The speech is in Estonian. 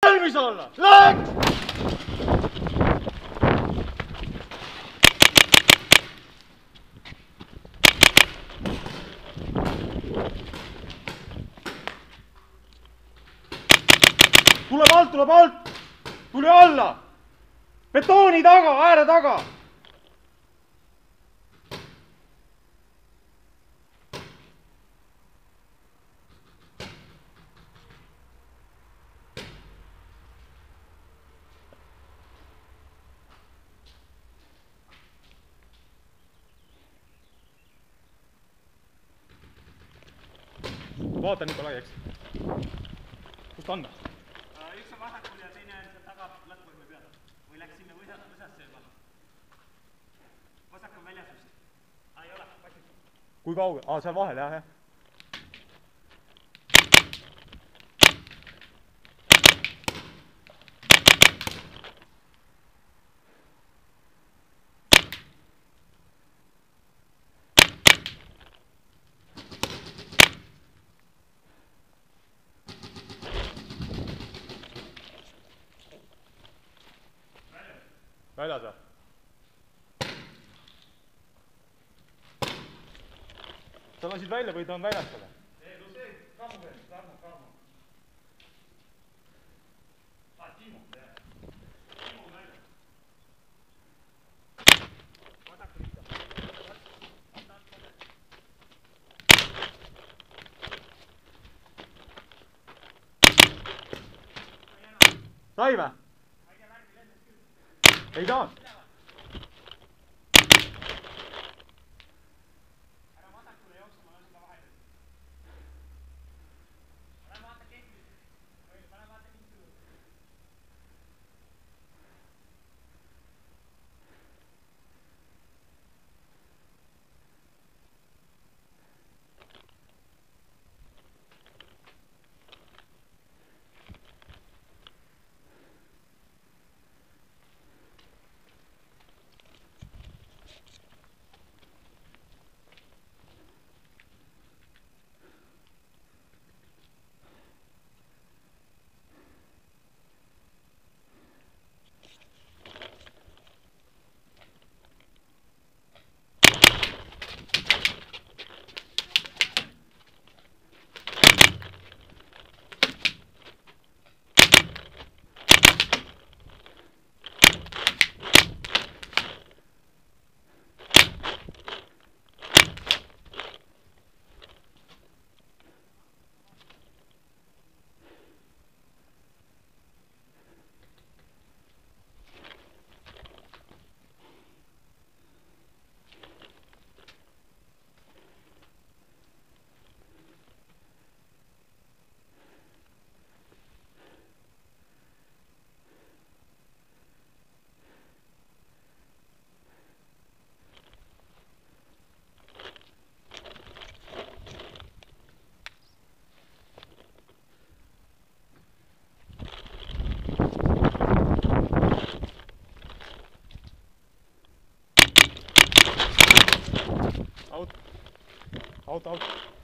valmis olla! Läks! Tuleb alt, tuleb alt! Tuli alla! Betooni taga, ääre taga! Vaata Nikolai, eks? Kus ta on? Üks on vasakul ja teine on seal taga lõppvõime peal. Või läks sinna võsasse juba. Vasak on väljas vist. Ei ole, pasib. Kui kaugel? Seal vahel, jah. Väljas või? Sa lasid välja või ta on väljas selle? Ei, no see Kaamu veel, Kaamu. Timo, jah. Timo on väljas. Vasakul ikka. Sai või? Ei saa. Ära vasakule jookse, ma olen seda vahele. Pane vaata kehvi. Pane vaata kehvi. Out.